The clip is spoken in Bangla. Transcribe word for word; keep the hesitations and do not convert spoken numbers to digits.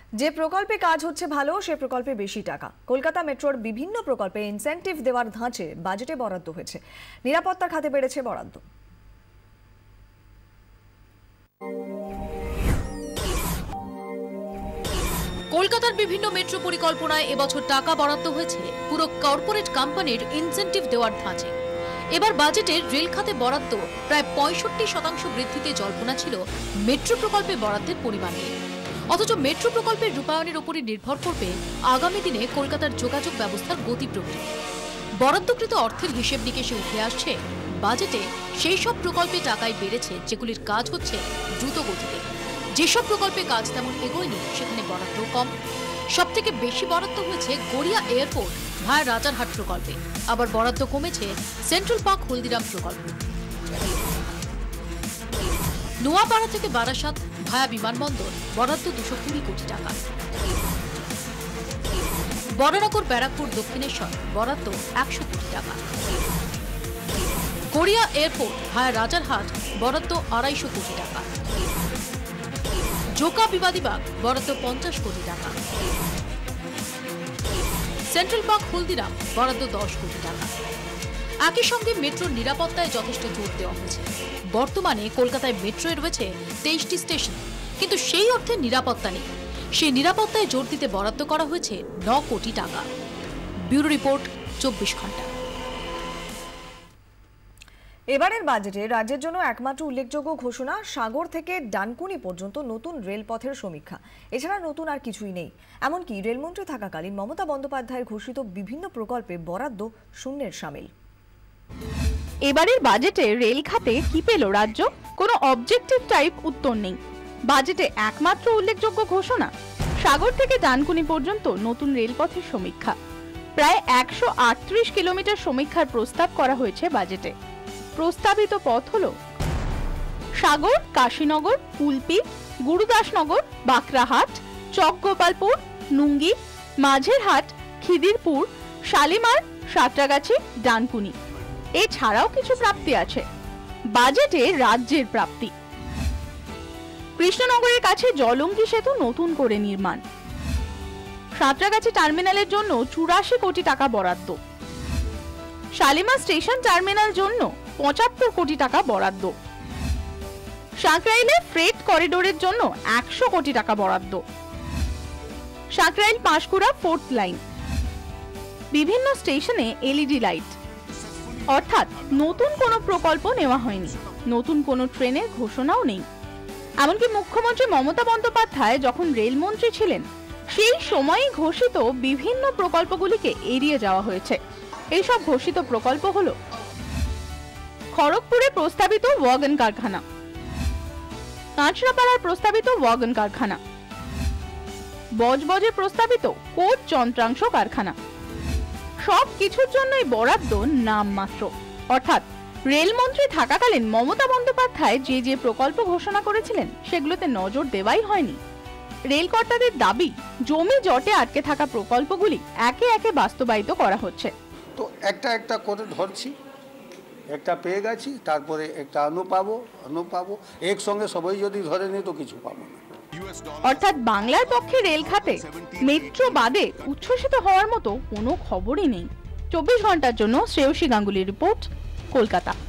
যে প্রকল্পে কাজ হচ্ছে ভালো সে প্রকল্পে বেশি টাকা। কলকাতা মেট্রোর বিভিন্ন প্রকল্পে ইনসেন্টিভ দেওয়ার ধাঁচে বাজেটে বরাদ্দ হয়েছে। নিরাপত্তার খাতে বেড়েছে বরাদ্দ। কলকাতার বিভিন্ন মেট্রো পরিকল্পনায় এবছর টাকা বরাদ্দ হয়েছে পুরো কর্পোরেট কোম্পানির ইনসেন্টিভ দেওয়ার ধাঁচে। এবার বাজেটের রেল খাতে বরাদ্দ প্রায় পঁয়ষট্টি শতাংশ বৃদ্ধিতে জল্পনা ছিল মেট্রো প্রকল্পে বরাদ্দের পরিমাণ নিয়ে। অথচ মেট্রো প্রকল্পের রূপায়ণের উপরই নির্ভর করবে আগামী দিনে কলকাতার যোগাযোগ ব্যবস্থার গতি প্রকৃতি। বরাদ্দকৃত অর্থের হিসেব নিকেশে উঠে আসছে বাজেটে সেই সব প্রকল্পে টাকায় বেড়েছে যেগুলির কাজ হচ্ছে দ্রুত গতিতে। যেসব প্রকল্পে কাজ তেমন এগোয়নি সেখানে বরাদ্দ কম। সব থেকে বেশি বরাদ্দ হয়েছে গড়িয়া এয়ারপোর্ট ভায়া রাজারহাট প্রকল্পে। আবার বরাদ্দ কমেছে সেন্ট্রাল পার্ক হলদিরাম প্রকল্প। নোয়াপাড়া থেকে বারাসাত ভায়া বিমানবন্দর বরাদ্দ দুশো কুড়ি কোটি টাকা। বড়নগর ব্যারাকপুর দক্ষিণেশ্বর বরাদ্দ একশো কোটি টাকা। গড়িয়া এয়ারপোর্ট ভায়া রাজারহাট বরাদ্দ আড়াইশো কোটি টাকা। জোকা বিবাদীবাগ বরাদ্দ পঞ্চাশ কোটি টাকা। সেন্ট্রাল পার্ক হলদিরাম বরাদ্দ দশ কোটি টাকা। একই সঙ্গে মেট্রোর নিরাপত্তায় যথেষ্ট জোর দেওয়া হয়েছে। বর্তমানে কলকাতায় মেট্রোয় রয়েছে তেইশটি স্টেশন, কিন্তু সেই অর্থে নিরাপত্তা নেই। সেই নিরাপত্তায় জোর দিতে বরাদ্দ করা হয়েছে ন কোটি টাকা। ব্যুরো রিপোর্ট, চব্বিশ ঘন্টা। এবারের বাজেটে রাজ্যের জন্য একমাত্র উল্লেখযোগ্য ঘোষণা সাগর থেকে ডানকুনি পর্যন্ত নতুন রেলপথের সমীক্ষা। এছাড়া নতুন আর কিছুই নেই। এমনকি রেলমন্ত্রী থাকাকালীন মমতা বন্দ্যোপাধ্যায়ের ঘোষিত বিভিন্ন প্রকল্পে বরাদ্দ শূন্যের সামিল। এবারের বাজেটে রেল খাতে কি পেল রাজ্য? কোনো অবজেক্টিভ টাইপ উত্তর নেই। বাজেটে একমাত্র উল্লেখযোগ্য ঘোষণা সাগর থেকে ডানকুনি পর্যন্ত নতুন রেলপথের সমীক্ষা। প্রায় একশো আটত্রিশ কিলোমিটার সমীক্ষার প্রস্তাব করা হয়েছে বাজেটে। প্রস্তাবিত পথ হল সাগর, কাশীনগর, কুলপি, গুরুদাসনগর, বাঁকড়াহাট, চকগোপালপুর, নুঙ্গি, মাঝেরহাট, খিদিরপুর, শালিমার, সাঁতরাগাছি, ডানকুনি। এছাড়াও কিছু প্রাপ্তি আছে। বাজেটে রাজ্যের প্রাপ্তি: কৃষ্ণনগরের কাছে জলঙ্গি সেতু নতুন করে নির্মাণ। সাঁতরাগাছি টার্মিনালের জন্য চুরাশি কোটি টাকা বরাদ্দ। শালিমার স্টেশন টার্মিনাল জন্য পঁচাত্তর কোটি টাকা বরাদ্দ। সাঁকরাইলে ফ্রেট করিডোরের জন্য একশো কোটি টাকা বরাদ্দ। সাঁকরাইল পাঁশকুড়া ফোর্থ লাইন, বিভিন্ন স্টেশনে এলইডি লাইট। অর্থাৎ নতুন কোনো প্রকল্প নেওয়া হয়নি, নতুন কোনো ট্রেনের ঘোষণাও নেই। এমনকি মুখ্যমন্ত্রী মমতা বন্দ্যোপাধ্যায় যখন রেলমন্ত্রী ছিলেন সেই সময়ই ঘোষিত বিভিন্ন প্রকল্পগুলিকে এড়িয়ে যাওয়া হয়েছে। এইসব ঘোষিত প্রকল্প হলো খড়গপুরে প্রস্তাবিত ওয়াগন কারখানা, কাঁচরাপাড়ার প্রস্তাবিত ওয়াগন কারখানা, বজবজে প্রস্তাবিত কোচ যন্ত্রাংশ কারখানা। সব কিছুর জন্যই বরাদ্দ নামমাত্র। অর্থাৎ রেলমন্ত্রী থাকাকালীন মমতা বন্দ্যোপাধ্যায় যে যে প্রকল্প ঘোষণা করেছিলেন সেগুলোতে নজর দেওয়াই হয়নি। রেলকর্তাদের দাবি জমি জটে আটকে থাকা প্রকল্পগুলি একে একে বাস্তবায়িত করা হচ্ছে। তো একটা একটা করে ধরছি, একটা পেয়ে গেছি, তারপরে একটা অন্য পাবো অন্য পাবো একসঙ্গে সবাই যদি ধরে নিই তো কিছু পাবো না। অর্থাৎ বাংলার পক্ষে রেল খাতে মেট্রো বাদে উচ্ছ্বসিত হওয়ার মতো কোনো খবরই নেই। চব্বিশ ঘন্টার জন্য শ্রেয়সী গাঙ্গুলির রিপোর্ট, কলকাতা।